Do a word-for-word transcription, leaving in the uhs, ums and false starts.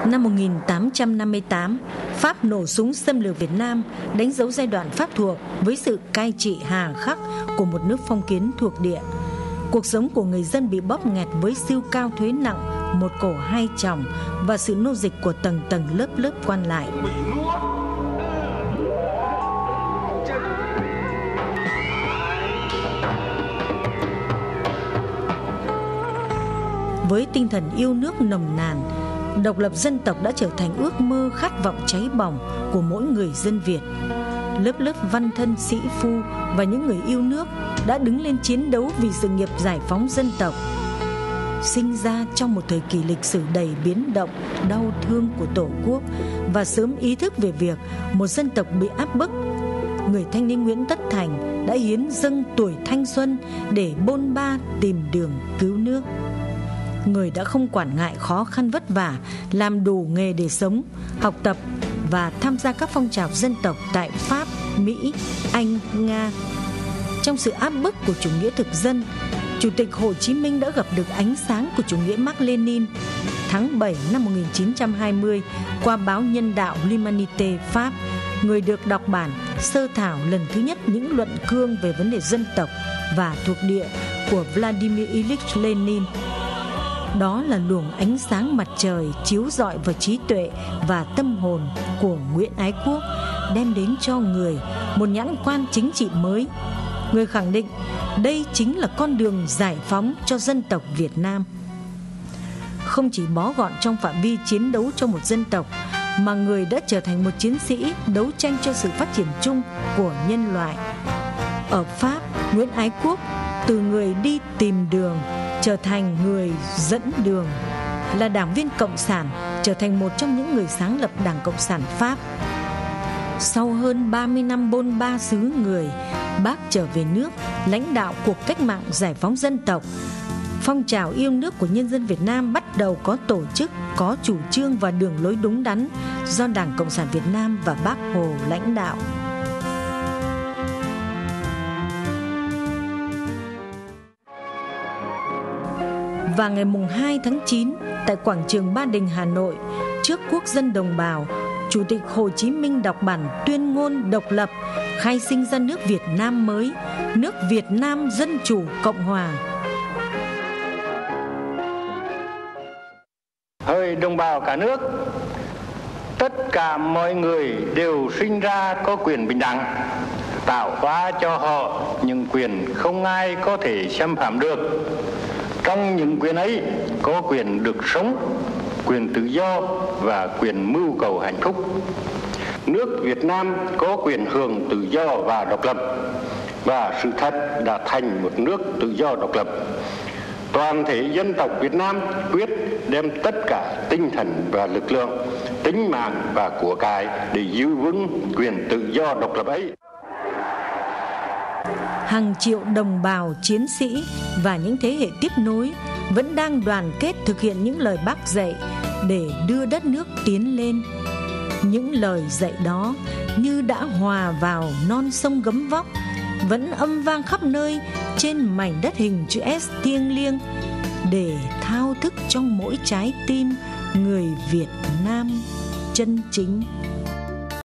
Năm một nghìn tám trăm năm mươi tám, Pháp nổ súng xâm lược Việt Nam, đánh dấu giai đoạn Pháp thuộc với sự cai trị hà khắc của một nước phong kiến thuộc địa. Cuộc sống của người dân bị bóp nghẹt với siêu cao thuế nặng, một cổ hai chồng và sự nô dịch của tầng tầng lớp lớp quan lại. Với tinh thần yêu nước nồng nàn, độc lập dân tộc đã trở thành ước mơ khát vọng cháy bỏng của mỗi người dân Việt. Lớp lớp văn thân sĩ phu và những người yêu nước đã đứng lên chiến đấu vì sự nghiệp giải phóng dân tộc. Sinh ra trong một thời kỳ lịch sử đầy biến động, đau thương của Tổ quốc và sớm ý thức về việc một dân tộc bị áp bức, người thanh niên Nguyễn Tất Thành đã hiến dâng tuổi thanh xuân để bôn ba tìm đường cứu nước. Người đã không quản ngại khó khăn vất vả, làm đủ nghề để sống, học tập và tham gia các phong trào dân tộc tại Pháp, Mỹ, Anh, Nga. Trong sự áp bức của chủ nghĩa thực dân, Chủ tịch Hồ Chí Minh đã gặp được ánh sáng của chủ nghĩa Mác Lênin. Tháng bảy năm một nghìn chín trăm hai mươi, qua báo Nhân đạo L'Humanité Pháp, người được đọc bản sơ thảo lần thứ nhất những luận cương về vấn đề dân tộc và thuộc địa của Vladimir Ilyich Lenin. Đó là luồng ánh sáng mặt trời chiếu rọi vào trí tuệ và tâm hồn của Nguyễn Ái Quốc, đem đến cho người một nhãn quan chính trị mới. Người khẳng định đây chính là con đường giải phóng cho dân tộc Việt Nam. Không chỉ bó gọn trong phạm vi chiến đấu cho một dân tộc, mà người đã trở thành một chiến sĩ đấu tranh cho sự phát triển chung của nhân loại. Ở Pháp, Nguyễn Ái Quốc từ người đi tìm đường trở thành người dẫn đường, là đảng viên cộng sản, trở thành một trong những người sáng lập Đảng Cộng sản Pháp. Sau hơn ba mươi năm bôn ba xứ người, Bác trở về nước, lãnh đạo cuộc cách mạng giải phóng dân tộc. Phong trào yêu nước của nhân dân Việt Nam bắt đầu có tổ chức, có chủ trương và đường lối đúng đắn do Đảng Cộng sản Việt Nam và Bác Hồ lãnh đạo. Và ngày hai tháng chín, tại quảng trường Ba Đình, Hà Nội, trước quốc dân đồng bào, Chủ tịch Hồ Chí Minh đọc bản tuyên ngôn độc lập, khai sinh ra nước Việt Nam mới, nước Việt Nam Dân Chủ Cộng Hòa. Hỡi đồng bào cả nước, tất cả mọi người đều sinh ra có quyền bình đẳng, tạo hóa cho họ những quyền không ai có thể xâm phạm được. Trong những quyền ấy có quyền được sống, quyền tự do và quyền mưu cầu hạnh phúc. Nước Việt Nam có quyền hưởng tự do và độc lập, và sự thật đã thành một nước tự do độc lập. Toàn thể dân tộc Việt Nam quyết đem tất cả tinh thần và lực lượng, tính mạng và của cải để giữ vững quyền tự do độc lập ấy. Hàng triệu đồng bào, chiến sĩ và những thế hệ tiếp nối vẫn đang đoàn kết thực hiện những lời Bác dạy để đưa đất nước tiến lên. Những lời dạy đó như đã hòa vào non sông gấm vóc, vẫn âm vang khắp nơi trên mảnh đất hình chữ S thiêng liêng, để thao thức trong mỗi trái tim người Việt Nam chân chính.